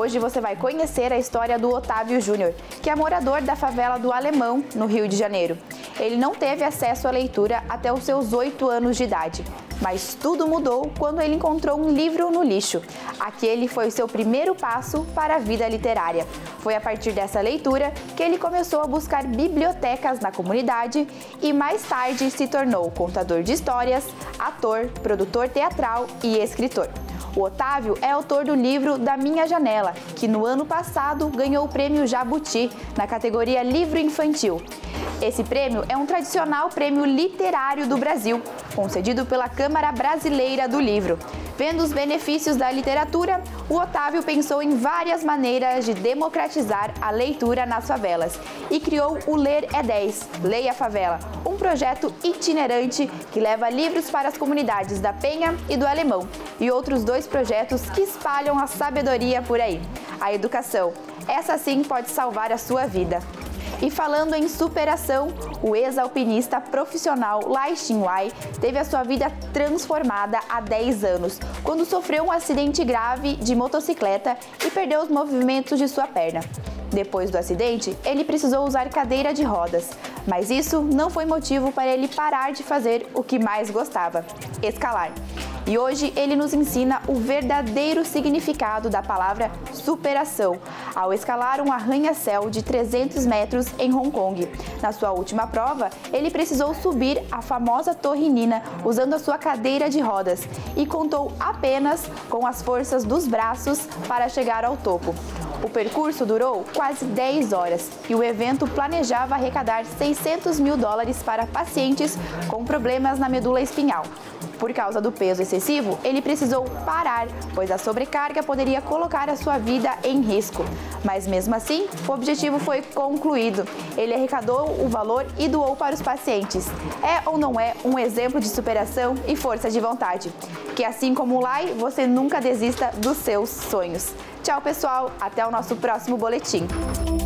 Hoje você vai conhecer a história do Otávio Júnior, que é morador da favela do Alemão, no Rio de Janeiro. Ele não teve acesso à leitura até os seus 8 anos de idade. Mas tudo mudou quando ele encontrou um livro no lixo. Aquele foi o seu primeiro passo para a vida literária. Foi a partir dessa leitura que ele começou a buscar bibliotecas na comunidade e mais tarde se tornou contador de histórias, ator, produtor teatral e escritor. O Otávio é autor do livro Da Minha Janela, que no ano passado ganhou o prêmio Jabuti na categoria Livro Infantil. Esse prêmio é um tradicional prêmio literário do Brasil, concedido pela Câmara Brasileira do Livro. Vendo os benefícios da literatura, o Otávio pensou em várias maneiras de democratizar a leitura nas favelas e criou o Ler é 10, Leia a Favela, um projeto itinerante que leva livros para as comunidades da Penha e do Alemão, e outros 2 projetos que espalham a sabedoria por aí. A educação, essa sim pode salvar a sua vida. E falando em superação, o ex-alpinista profissional Lai Xin-Wai teve a sua vida transformada há 10 anos, quando sofreu um acidente grave de motocicleta e perdeu os movimentos de sua perna. Depois do acidente, ele precisou usar cadeira de rodas, mas isso não foi motivo para ele parar de fazer o que mais gostava: escalar. E hoje ele nos ensina o verdadeiro significado da palavra superação, ao escalar um arranha-céu de 300 metros em Hong Kong. Na sua última prova, ele precisou subir a famosa Torre Nina usando a sua cadeira de rodas e contou apenas com as forças dos braços para chegar ao topo. O percurso durou quase 10 horas e o evento planejava arrecadar $600 mil para pacientes com problemas na medula espinhal. Por causa do peso excessivo, ele precisou parar, pois a sobrecarga poderia colocar a sua vida em risco. Mas mesmo assim, o objetivo foi concluído. Ele arrecadou o valor e doou para os pacientes. É ou não é um exemplo de superação e força de vontade? Que assim como o Lai, você nunca desista dos seus sonhos. Tchau, pessoal! Até o nosso próximo boletim.